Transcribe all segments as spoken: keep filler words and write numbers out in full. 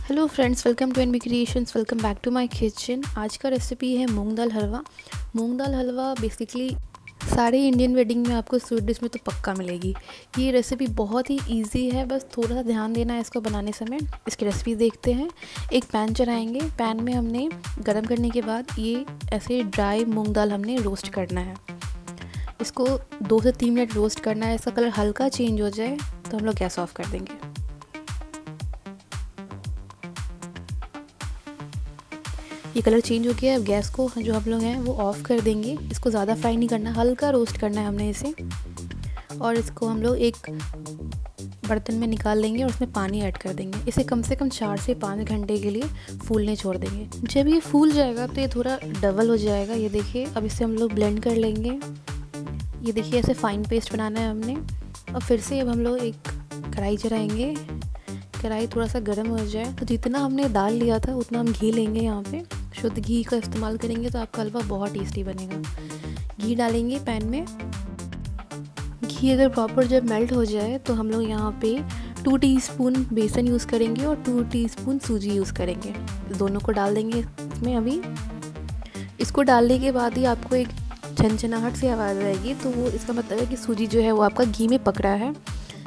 Hello friends, welcome to NB creations. Welcome back to my kitchen. आज का recipe है moong dal halwa. Moong dal halwa basically सारे Indian wedding में आपको स्वीट डिश में तो पक्का मिलेगी। ये रेसिपी बहुत ही इजी है, बस थोड़ा सा ध्यान देना है इसको बनाने समय। इसकी रेसिपी देखते हैं। एक पैन चढ़ाएंगे। पैन में हमने गरम करने के बाद ये ऐसे ड्राई मूंग दाल हमने रोस्ट करना है। इसको दो से तीन मिनट रोस्ट करना है। इसका कलर हल्का चेंज हो जाए तो हम लोग गैस ऑफ कर देंगे। ये कलर चेंज हो गया। अब गैस को जो हम लोग हैं वो ऑफ़ कर देंगे। इसको ज़्यादा फ्राई नहीं करना, हल्का रोस्ट करना है हमने इसे। और इसको हम लोग एक बर्तन में निकाल लेंगे और उसमें पानी ऐड कर देंगे। इसे कम से कम चार से पाँच घंटे के लिए फूलने छोड़ देंगे। जब ये फूल जाएगा तो ये थोड़ा डबल हो जाएगा। ये देखिए, अब इसे हम लोग ब्लेंड कर लेंगे। ये देखिए, ऐसे फाइन पेस्ट बनाना है हमने। और फिर से अब हम लोग एक कढ़ाई चढ़ाएंगे। कढ़ाई थोड़ा सा गर्म हो जाए तो जितना हमने दाल लिया था उतना हम घी लेंगे। यहाँ पे शुद्ध घी का इस्तेमाल करेंगे तो आपका हलवा बहुत टेस्टी बनेगा। घी डालेंगे पैन में। घी अगर प्रॉपर जब मेल्ट हो जाए तो हम लोग यहाँ पे टू टीस्पून बेसन यूज़ करेंगे और टू टीस्पून सूजी यूज़ करेंगे। दोनों को डाल देंगे इसमें। अभी इसको डालने के बाद ही आपको एक छनछनाहट सी आवाज़ आएगी, तो वो इसका मतलब है कि सूजी जो है वो आपका घी में पक रहा है।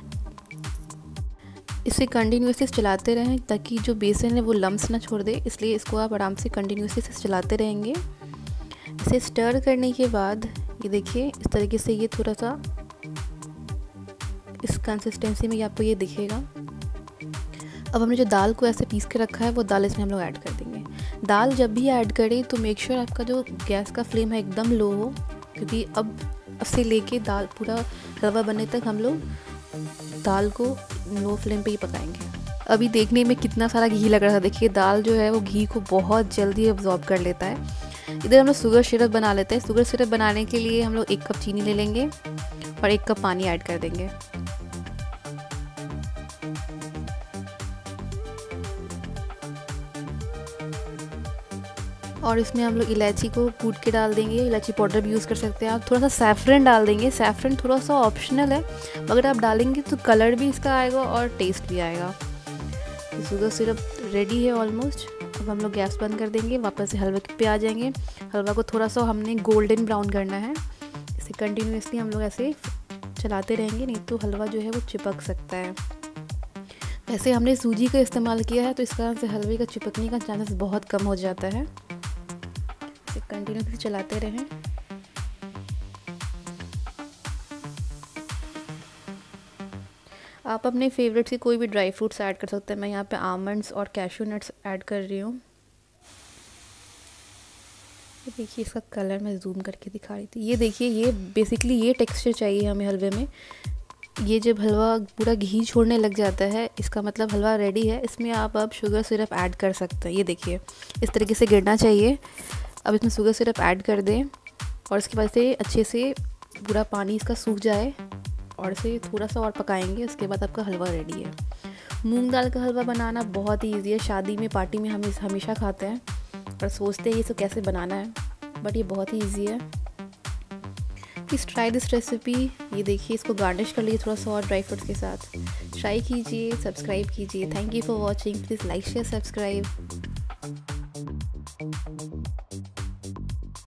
इसे कंटिन्यूसली चलाते रहें ताकि जो बेसन है वो लम्स ना छोड़ दे, इसलिए इसको आप आराम से कंटिन्यूसली से चलाते रहेंगे। इसे स्टर करने के बाद ये देखिए, इस तरीके से ये थोड़ा सा इस कंसिस्टेंसी में आपको ये दिखेगा। अब हमने जो दाल को ऐसे पीस के रखा है वो दाल इसमें हम लोग ऐड कर देंगे। दाल जब भी ऐड करें तो मेक श्योर आपका जो गैस का फ्लेम है एकदम लो हो, क्योंकि अब से लेके दाल पूरा हलवा बनने तक हम लोग दाल को लो फ्लेम पे ही पकाएंगे। अभी देखने में कितना सारा घी लग रहा था, देखिए दाल जो है वो घी को बहुत जल्दी अब्जॉर्ब कर लेता है। इधर हम लोग शुगर सिरप बना लेते हैं। शुगर सिरप बनाने के लिए हम लोग एक कप चीनी ले लेंगे और एक कप पानी ऐड कर देंगे। और इसमें हम लोग इलायची को कूट के डाल देंगे। इलायची पाउडर भी यूज़ कर सकते हैं आप। थोड़ा सा सैफरन डाल देंगे। सैफरन थोड़ा सा ऑप्शनल है, मगर आप डालेंगे तो कलर भी इसका आएगा और टेस्ट भी आएगा। शुगर सिरप रेडी है ऑलमोस्ट। अब हम लोग गैस बंद कर देंगे। वापस से हलवे पे आ जाएंगे। हलवा को थोड़ा सा हमने गोल्डन ब्राउन करना है। इसे कंटिन्यूसली हम लोग ऐसे चलाते रहेंगे, नहीं तो हलवा जो है वो चिपक सकता है। वैसे हमने सूजी का इस्तेमाल किया है तो इस कारण से हलवे का चिपकने का चांसेस बहुत कम हो जाता है। कंटिन्यूसली चलाते रहें। आप अपने फेवरेट से कोई भी ड्राई फ्रूट्स ऐड कर सकते हैं। मैं यहाँ पे आमंड्स और कैशू नट्स ऐड कर रही हूँ। ये देखिए, इसका कलर मैं जूम करके दिखा रही थी। ये देखिए, ये बेसिकली ये टेक्सचर चाहिए हमें हलवे में। ये जब हलवा पूरा घी छोड़ने लग जाता है, इसका मतलब हलवा रेडी है। इसमें आप अब शुगर सिरप ऐड कर सकते हैं। ये देखिए, इस तरीके से गिरना चाहिए। अब इसमें शुगर सिरप ऐड कर दें और इसके बाद से अच्छे से पूरा पानी इसका सूख जाए और इसे थोड़ा सा और पकाएंगे। उसके बाद आपका हलवा रेडी है। मूंग दाल का हलवा बनाना बहुत ही ईजी है। शादी में, पार्टी में हम इस हमेशा खाते हैं और सोचते हैं ये सब कैसे बनाना है, बट ये बहुत ही ईजी है। Please try this recipe. ये देखिए, इसको गार्निश कर लीजिए थोड़ा सा और ड्राई फ्रूट्स के साथ। ट्राई कीजिए, सब्सक्राइब कीजिए। Thank you for watching. Please like share subscribe.